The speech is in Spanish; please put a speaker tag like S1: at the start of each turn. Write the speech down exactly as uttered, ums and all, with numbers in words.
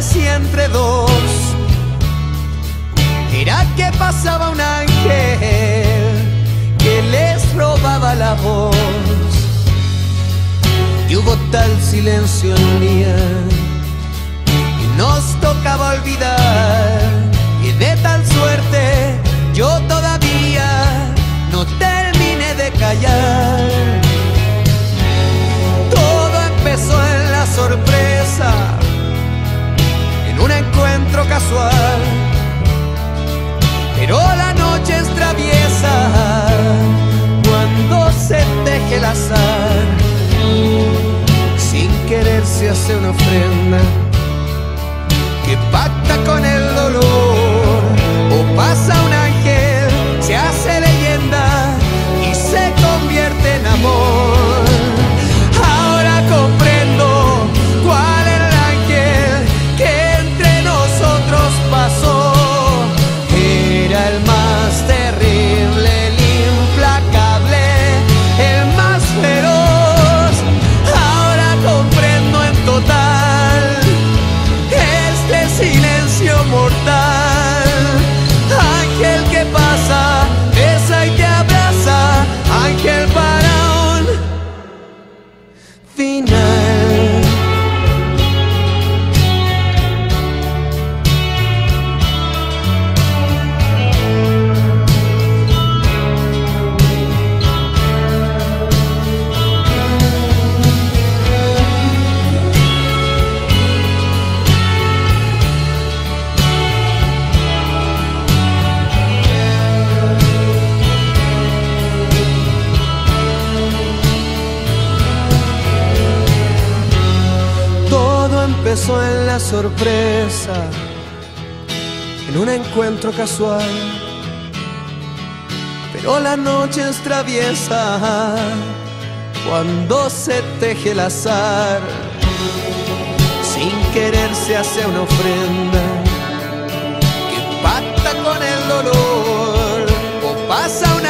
S1: si entre dos era que pasaba un ángel que les robaba la voz. Y hubo tal silencio en un día y nos tocaba olvidar, y de tal suerte yo todavía no terminé de callar. Todo empezó en la sorpresa, en un encuentro casual, pero la noche es traviesa cuando se teje el azar. Sin querer se hace una ofrenda que pacta con el dolor, o pasa un ángel, se hace leyenda y se convierte en amor. Ahora comprendo cuál es el ángel que entre nosotros pasó. Era el más terrible, el implacable, el más feroz. Ahora comprendo en total este silencio mortal. Ángel que pasa, besa y te abraza, ángel para un final. Empezó en la sorpresa, en un encuentro casual, pero la noche es traviesa cuando se teje el azar. Sin querer se hace una ofrenda que pacta con el dolor, o pasa una